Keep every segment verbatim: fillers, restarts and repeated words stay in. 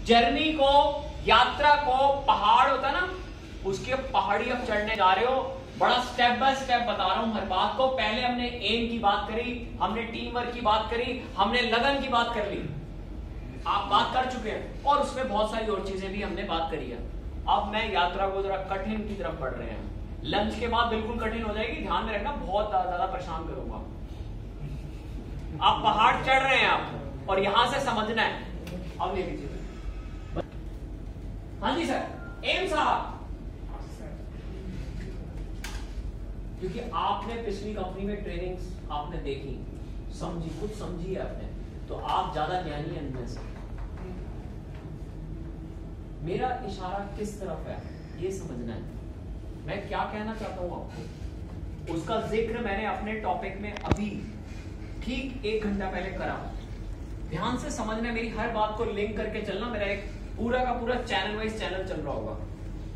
Journey को, यात्रा को, पहाड़ होता ना, उसके पहाड़ी अब चढ़ने जा रहे हो। बड़ा स्टेप बाय स्टेप बता रहा हूं हर बात को। पहले हमने एम की बात करी, हमने टीम वर्क की बात करी, हमने लगन की बात कर ली, आप बात कर चुके हैं, और उसमें बहुत सारी और चीजें भी हमने बात करी है। अब मैं यात्रा को जरा कठिन की तरफ बढ़ रहे हैं। लंच के बाद बिल्कुल कठिन हो जाएगी, ध्यान में रखना, बहुत ज्यादा परेशान करूंगा। आप पहाड़ चढ़ रहे हैं आप, और यहां से समझना है। अब ले लीजिए। हाँ जी सर, एम साहब, क्योंकि आपने पिछली कंपनी में ट्रेनिंग्स आपने देखी, समझी, कुछ समझी है आपने, तो आप ज्यादा ज्ञानी हैं इनमें से। मेरा इशारा किस तरफ है ये समझना है। मैं क्या कहना चाहता हूं आपको, उसका जिक्र मैंने अपने टॉपिक में अभी ठीक एक घंटा पहले करा। ध्यान से समझना, मेरी हर बात को लिंक करके चलना। मेरा एक पूरा का पूरा चैनल वाइज चैनल चल रहा होगा।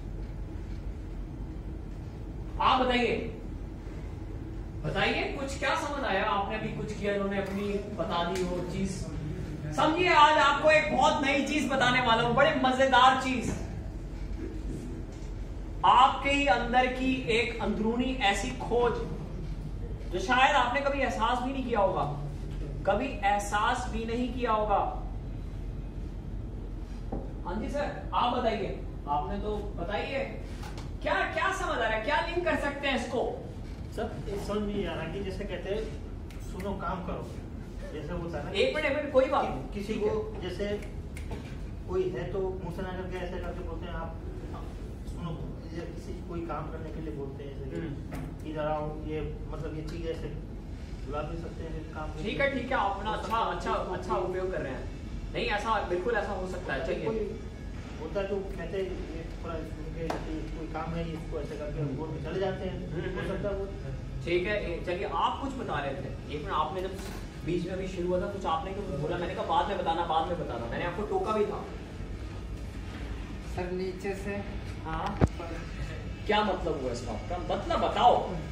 आप बताइए बताइए कुछ क्या समझ आया? आपने अभी कुछ किया, इन्होंने अपनी बता दी वो चीज। समझिए, आज आपको एक बहुत नई चीज बताने वाला हूं, बड़े मजेदार चीज। आपके ही अंदर की एक अंदरूनी ऐसी खोज जो शायद आपने कभी एहसास भी नहीं किया होगा, कभी एहसास भी नहीं किया होगा। हाँ जी सर, आप बताइए। आपने तो बताइए, क्या क्या समझ आ रहा है, क्या लिंक कर सकते हैं इसको? सब समझ नहीं आ रहा कि जैसे कहते हैं सुनो काम करो, जैसे होता है ना। एक मिनट एक मिनट, कोई बात नहीं। कि, किसी को जैसे कोई है तो मुंह से ना करके ऐसे करके बोलते हैं आप सुनो, किसी कोई काम करने के लिए बोलते हैं जैसे कि जरा ये मतलब ये चीज ऐसे बुला भी सकते हैं काम। ठीक है ठीक है, आप अपना अच्छा अच्छा अच्छा उपयोग कर रहे हैं। नहीं, ऐसा बिल्कुल ऐसा हो सकता है। चलिए, होता है तो कहते हैं ये थोड़ा कोई काम है इसको ऐसे करके बोल के चले जाते हैं, हो सकता है वो। ठीक है, चलिए, आप कुछ बता रहे थे। एक मिनट, आपने जब बीच में अभी शुरू हुआ था कुछ आपने क्यों बोला? मैंने कहा बाद में बताना, बाद में बताना। मैंने आपको टोका भी था सर नीचे से। हाँ, क्या मतलब हुआ इस बात का? मतलब बताओ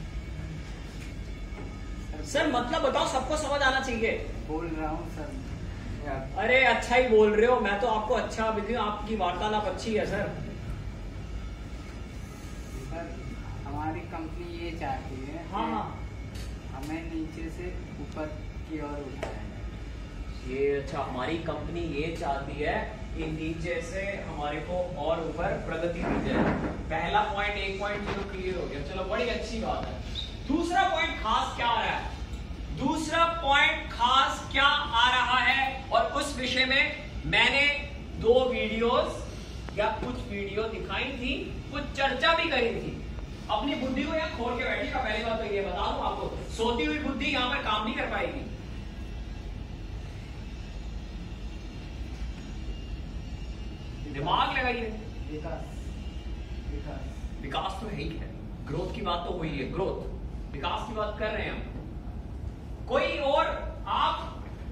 सर, मतलब बताओ, सबको समझ आना चाहिए। बोल रहा हूँ सर। अरे अच्छा ही बोल रहे हो, मैं तो आपको अच्छा भी, आपकी वार्तालाप अच्छी है सर। सर हमारी कंपनी ये चाहती है, हाँ हाँ, हमें नीचे से ऊपर की ओर उठाया है। ये अच्छा, हमारी कंपनी ये चाहती है कि नीचे से हमारे को और ऊपर प्रगति दी जाए। पहला पॉइंट एक पॉइंट जीरो क्लियर हो गया, चलो बड़ी अच्छी बात है। दूसरा पॉइंट खास क्या आ रहा है? दूसरा पॉइंट खास क्या आ रहा है? और उस विषय में मैंने दो वीडियोस या कुछ वीडियो दिखाई थी, कुछ चर्चा भी करी थी। अपनी बुद्धि को यहाँ खोल के बैठिएगा। पहली बात तो ये बता दूं आपको, सोती हुई बुद्धि यहां पर काम नहीं कर पाएगी। दिमाग लगाइए। विकास विकास विकास तो है ही है, ग्रोथ की बात तो वही है, ग्रोथ, विकास की बात कर रहे हैं हम। कोई और? आप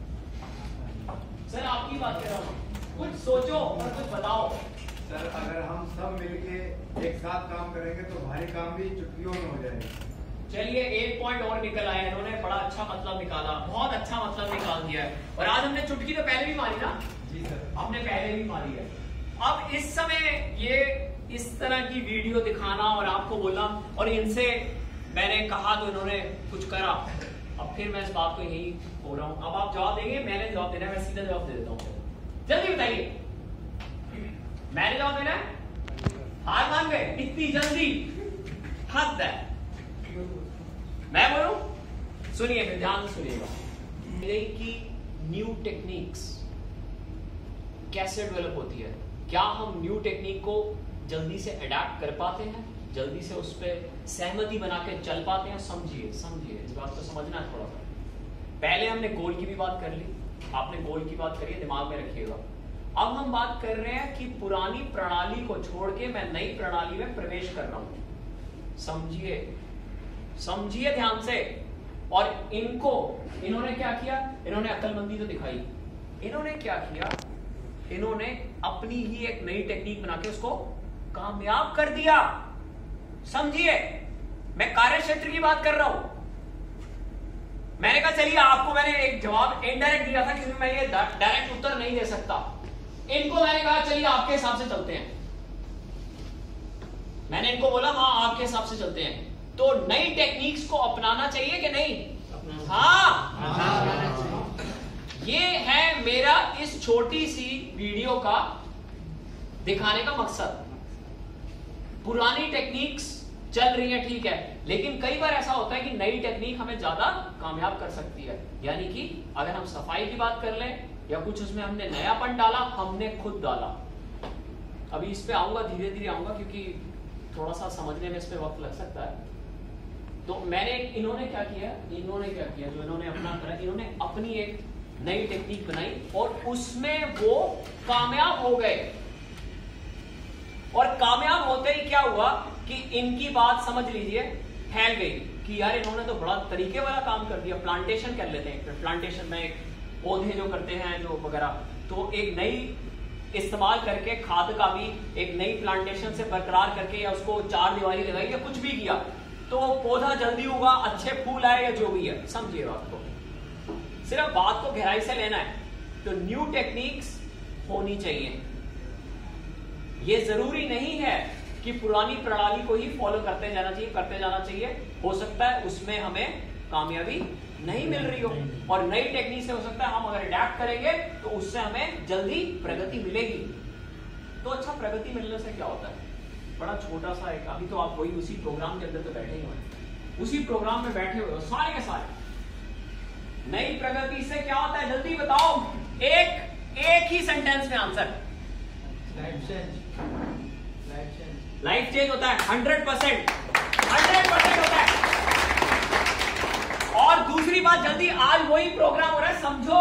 सर, आपकी बात कर रहा हूं, कुछ सोचो और कुछ बताओ। सर, अगर हम सब मिलके एक साथ काम करेंगे तो भारी काम भी चुटकियों में हो जाएगा। चलिए, एक पॉइंट और निकल आया, इन्होंने बड़ा अच्छा मतलब निकाला, बहुत अच्छा मतलब निकाल दिया है। और आज हमने चुटकी तो पहले भी मारी ना? जी सर, हमने पहले भी मारी है। अब इस समय ये इस तरह की वीडियो दिखाना और आपको बोलना, और इनसे मैंने कहा तो इन्होंने कुछ करा। अब फिर मैं इस बात को यही हो रहा हूं। अब आप जवाब देंगे, मैंने जवाब देना है, मैं सीधा जवाब दे देता हूं। जल्दी बताइए, मैंने जवाब देना है? हार मान गए इतनी जल्दी? हद है। मैं बोलूं? सुनिए, फिर ध्यान से सुनिएगा कि न्यू टेक्निक्स कैसे डेवलप होती है। क्या हम न्यू टेक्निक को जल्दी से अडेप्ट कर पाते हैं, जल्दी से उस पर सहमति बना के चल पाते हैं? समझिए समझिए, इस बात को समझना है थोड़ा सा। पहले हमने गोल की भी बात कर ली, आपने गोल की बात करी, दिमाग में रखिएगा। अब हम बात कर रहे हैं कि पुरानी प्रणाली को छोड़ के मैं नई प्रणाली में प्रवेश कर रहा हूं। समझिए समझिए ध्यान से। और इनको, इन्होंने क्या किया? इन्होंने अक्लमंदी तो दिखाई। इन्होंने क्या किया? इन्होंने अपनी ही एक नई टेक्निक बना के उसको कामयाब कर दिया। समझिए, मैं कार्य क्षेत्र की बात कर रहा हूं। मैंने कहा चलिए, आपको मैंने एक जवाब इनडायरेक्ट दिया था क्योंकि मैं ये डायरेक्ट उत्तर नहीं दे सकता। इनको मैंने कहा चलिए आपके हिसाब से चलते हैं, मैंने इनको बोला हाँ आपके हिसाब से चलते हैं, तो नई टेक्निक्स को अपनाना चाहिए कि नहीं? हाँ, ये है मेरा इस छोटी सी वीडियो का दिखाने का मकसद। पुरानी टेक्निक्स चल रही है ठीक है, लेकिन कई बार ऐसा होता है कि नई टेक्निक हमें ज्यादा कामयाब कर सकती है। यानी कि अगर हम सफाई की बात कर लें या कुछ उसमें हमने नयापन डाला, हमने खुद डाला। अभी इस पे आऊंगा, धीरे धीरे आऊंगा, क्योंकि थोड़ा सा समझने में इस पे वक्त लग सकता है। तो मैंने इन्होंने क्या किया इन्होंने क्या किया जो इन्होंने अपना करा, इन्होंने अपनी एक नई टेक्निक बनाई और उसमें वो कामयाब हो गए। और कामयाब होते ही क्या हुआ कि इनकी बात समझ लीजिए फैल गई कि यार इन्होंने तो बड़ा तरीके वाला काम कर दिया। प्लांटेशन कर लेते हैं, प्लांटेशन में एक पौधे जो करते हैं जो वगैरह, तो एक नई इस्तेमाल करके खाद का भी एक नई प्लांटेशन से बरकरार करके या उसको चार दीवारी लगाई या कुछ भी किया तो पौधा जल्दी उगा, अच्छे फूल आए या जो भी है। समझिए बात को, सिर्फ बात को गहराई से लेना है। तो न्यू टेक्निक्स होनी चाहिए। ये जरूरी नहीं है कि पुरानी प्रणाली को ही फॉलो करते जाना चाहिए करते जाना चाहिए हो सकता है उसमें हमें कामयाबी नहीं मिल रही हो, और नई टेक्निक से हो सकता है हम अगर अडैप्ट करेंगे तो उससे हमें जल्दी प्रगति मिलेगी। तो अच्छा, प्रगति मिलने से क्या होता है? बड़ा छोटा सा एक, अभी तो आप वही उसी प्रोग्राम के अंदर तो बैठे ही हो, उसी प्रोग्राम में बैठे हुए हो सारे के सारे। नई प्रगति से क्या होता है जल्दी बताओ, एक एक ही सेंटेंस में answer. Life change, life change, life change होता है, हंड्रेड परसेंट हंड्रेड परसेंट होता है। और दूसरी बात, जल्दी आज वही प्रोग्राम हो रहा है, समझो।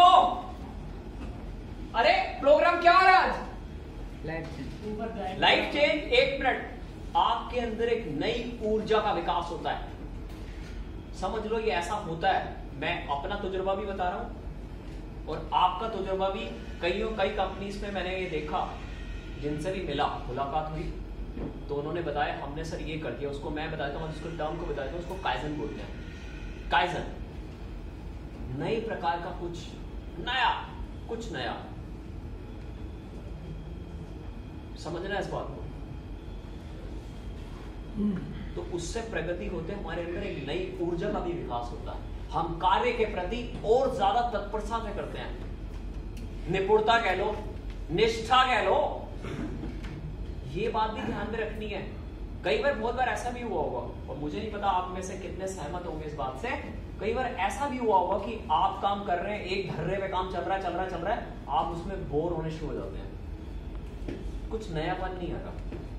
अरे प्रोग्राम क्या हो रहा है आज? Life change. Life change. एक मिनट, आपके अंदर एक नई ऊर्जा का विकास होता है। समझ लो ये ऐसा होता है। मैं अपना तजुर्बा भी बता रहा हूं और आपका तजुर्बा भी। कईयों कई कंपनीज में मैंने ये देखा, जिनसे भी मिला मुलाकात हुई तो उन्होंने बताया हमने सर ये कर दिया। उसको मैं बताता हूँ, उसको टर्म को बताता हूँ, उसको काइजन बोलते हैं। काइजन, नई प्रकार का कुछ नया, कुछ नया। समझना इस बात को। तो उससे प्रगति होते हमारे अंदर एक नई ऊर्जा का भी विकास होता है। हम कार्य के प्रति और ज्यादा तत्परता से करते हैं, निपुणता कह लो, निष्ठा कह लो। ये बात भी ध्यान में रखनी है। कई बार बहुत बार ऐसा भी हुआ होगा, और मुझे नहीं पता आप में से कितने सहमत होंगे इस बात से, कई बार ऐसा भी हुआ होगा कि आप काम कर रहे हैं, एक धर्रे पे काम चल रहा है चल रहा है चल रहा है, आप उसमें बोर होने शुरू हो जाते हैं, कुछ नयापन नहीं आता,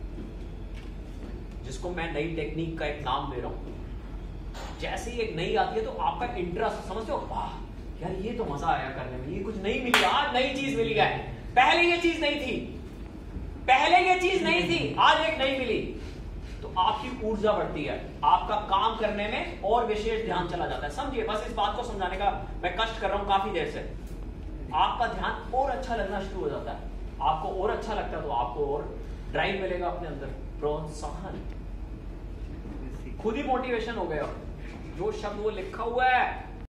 जिसको मैं नई टेक्निक का एक नाम दे रहा हूं। जैसे ही एक नई आती है तो आपका इंटरेस्ट, समझते हो, वाह यार ये तो मजा आया करने में, ये कुछ नई मिली, आज नई चीज मिली है, पहले ये चीज नहीं थी, पहले ये चीज नहीं थी, आज एक नई मिली। तो आपकी ऊर्जा बढ़ती है, आपका काम करने में और विशेष ध्यान चला जाता है। समझिए, बस इस बात को समझाने का मैं कष्ट कर रहा हूं काफी देर से। आपका ध्यान और अच्छा लगना शुरू हो जाता है, आपको और अच्छा लगता है तो आपको और ड्राइव मिलेगा अपने अंदर, प्रोत्साहन, खुद ही मोटिवेशन हो गया। जो शब्द वो लिखा हुआ है